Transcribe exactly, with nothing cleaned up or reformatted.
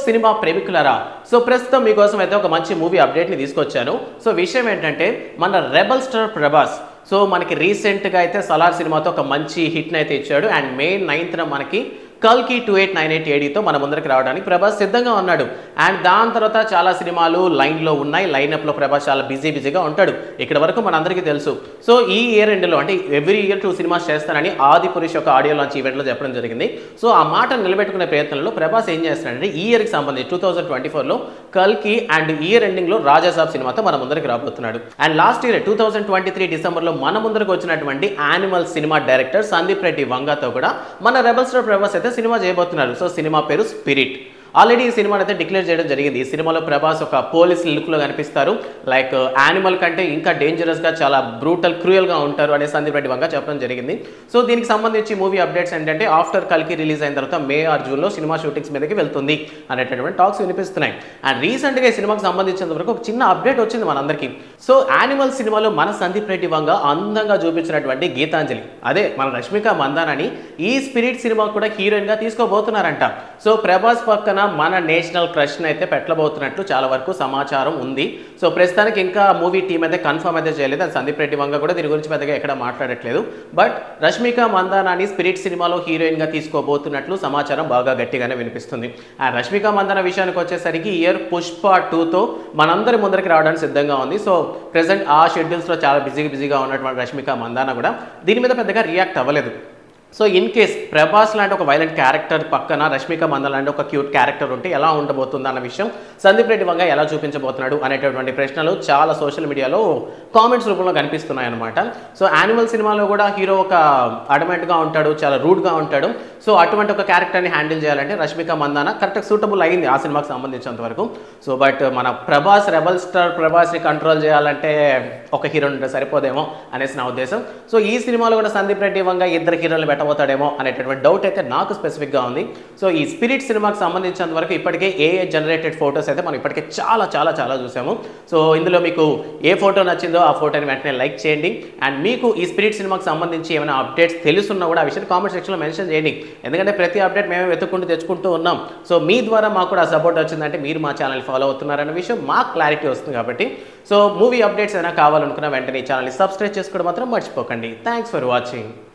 Cinema ప్రేమికులారా, so ప్రస్తుతం మీకోసం అయితే ఒక మంచి మూవీ అప్డేట్ని తీసుకొచ్చాను. సో విషయం ఏంటంటే మన రెబల్ స్టార్ ప్రభాస్ సో మనకి రీసెంట్గా అయితే సలార్ సినిమాతో ఒక మంచి హిట్ని అయితే ఇచ్చాడు. అండ్ మే నైన్త్న మనకి కల్కి టూ ఎయిట్ నైన్ ఎయిట్ ఏడీతో మన ముందరికి రావడానికి ప్రభాస్ సిద్ధంగా ఉన్నాడు. అండ్ దాని తర్వాత చాలా సినిమాలు లైన్లో ఉన్నాయి. లైనప్లో ప్రభాస్ చాలా బిజీ బిజీగా ఉంటాడు. ఇక్కడ వరకు మనందరికీ తెలుసు. సో ఈ ఇయర్ ఎండ్లో అంటే ఎవ్రీ ఇయర్ టూ సినిమాస్ చేస్తానని ఆది పురుష్ ఒక ఆడియో లాంచ్ ఈవెంట్లో చెప్పడం జరిగింది. సో ఆ మాట నిలబెట్టుకునే ప్రయత్నంలో ప్రభాస్ ఏం చేస్తున్నాడంటే ఈ ఇయర్కి సంబంధించి టూ థౌసండ్ ట్వంటీ ఫోర్లో కల్కి అండ్ ఇయర్ ఎండింగ్లో రాజాసాబ్ సినిమాతో మన ముందరికి రాబోతున్నాడు. And last year two thousand twenty three డిసెంబర్లో మన ముందరికి వచ్చినటువంటి animal cinema director Sandeep Reddy వంగతో కూడా మన రెబల్ స్టార్ ప్రభాస్ అయితే సినిమా చేయబోతున్నారు. సో సినిమా పేరు స్పిరిట్. ఆల్రెడీ ఈ సినిమాని అయితే డిక్లేర్ చేయడం జరిగింది. ఈ సినిమాలో ప్రభాస్ ఒక పోలీస్ లుక్లో కనిపిస్తారు. లైక్ యానిమల్ కంటే ఇంకా డేంజరస్గా చాలా బ్రూటల్ క్రూయల్గా ఉంటారు అనే సందీప్ రెడ్డి వంగ చెప్పడం జరిగింది. సో దీనికి సంబంధించి మూవీ అప్డేట్స్ ఏంటంటే ఆఫ్టర్ కల్కి రిలీజ్ అయిన తర్వాత మే ఆర్ జూన్లో సినిమా షూటింగ్స్ మీదకి వెళ్తుంది అనేటటువంటి టాక్స్ వినిపిస్తున్నాయి. అండ్ రీసెంట్గా ఈ సినిమాకి సంబంధించినంత వరకు ఒక చిన్న అప్డేట్ వచ్చింది మనందరికీ. సో యానిమల్ సినిమాలో మన సందీప్ రెడ్డి వంగ అందంగా చూపించినటువంటి గీతాంజలి, అదే మన రష్మిక మందానాని ఈ స్పిరిట్ సినిమా కూడా హీరోయిన్గా తీసుకోబోతున్నారంట. సో ప్రభాస్ పక్కన మన నేషనల్ క్రష్ అయితే పెట్టబోతున్నట్లు చాలా వరకు సమాచారం ఉంది. సో ప్రస్తుతానికి ఇంకా మూవీ టీం అయితే కన్ఫర్మ్ అయితే చేయలేదు. అది సందీప్ రెడ్డి వంగ కూడా దీని గురించి పెద్దగా ఎక్కడ మాట్లాడట్లేదు. బట్ రష్మిక మందానాని స్పిరిట్ సినిమాలో హీరోయిన్గా తీసుకోబోతున్నట్లు సమాచారం బాగా గట్టిగానే వినిపిస్తుంది. ఆ రష్మిక మందాన విషయానికి వచ్చేసరికి ఇయర్ పుష్ప టూతో మనందరి ముందరికి రావడానికి సిద్ధంగా ఉంది. సో ప్రెసెంట్ ఆ షెడ్యూల్స్లో చాలా బిజీగా బిజీగా ఉన్నటువంటి రష్మిక మందాన కూడా దీని మీద పెద్దగా రియాక్ట్ అవ్వలేదు. సో ఇన్ కేస్ ప్రభాస్ లాంటి ఒక వైలెంట్ క్యారెక్టర్ పక్కన రష్మిక మందన లాంటి ఒక క్యూట్ క్యారెక్టర్ ఉంటే ఎలా ఉండబోతుంది అన్న విషయం సందీప్ రెడ్డి వంగ ఎలా చూపించబోతున్నాడు అనేటటువంటి ప్రశ్నలు చాలా సోషల్ మీడియాలో కామెంట్స్ రూపంలో కనిపిస్తున్నాయి అనమాట. సో యానిమల్ సినిమాలో కూడా హీరో ఒక అడమెంట్గా ఉంటాడు, చాలా రూడ్గా ఉంటాడు. సో అటువంటి ఒక క్యారెక్టర్ని హ్యాండిల్ చేయాలంటే రష్మిక మందాన కరెక్ట్గా సూటబుల్ అయింది ఆ సినిమాకి సంబంధించినంత వరకు. సో బట్ మన ప్రభాస్ రెబల్ స్టార్ ప్రభాస్ని కంట్రోల్ చేయాలంటే ఒక హీరో ఉంటే సరిపోదేమో అనేసి నా ఉద్దేశం. సో ఈ సినిమాలో కూడా సందీప్ రెడ్డి వంగ ఇద్దరు హీరోలు పెట్టబోతాడేమో అనేటటువంటి డౌట్ అయితే నాకు స్పెసిఫిక్గా ఉంది. సో ఈ స్పిరిట్ సినిమాకి సంబంధించినంత వరకు ఇప్పటికే ఏఏ జనరేటెడ్ ఫొటోస్ అయితే మనం ఇప్పటికే చాలా చాలా చాలా చూసాము. సో ఇందులో మీకు ఏ ఫోటో నచ్చిందో ఆ ఫోటోని వెంటనే లైక్ చేయండి. అండ్ మీకు ఈ స్పిరిట్ సినిమాకి సంబంధించి ఏమైనా అప్డేట్స్ తెలుసున్నా కూడా ఆ విషయాన్ని కామెంట్ సెక్షన్లో మెన్షన్ చేయండి. ఎందుకంటే ప్రతి అప్డేట్ మేమే వెతుక్కుంటూ తెచ్చుకుంటూ ఉన్నాం. సో మీ ద్వారా మాకు కూడా సపోర్ట్ వచ్చిందంటే మీరు మా ఛానల్ ఫాలో అవుతున్నారన్న విషయం మాకు క్లారిటీ వస్తుంది కాబట్టి. సో మూవీ అప్డేట్స్ ఏమైనా కావాలనుకున్నా వెంటనే ఈ ఛానల్ని సబ్స్క్రైబ్ చేసుకోవడం మాత్రం మర్చిపోకండి. Thanks for watching.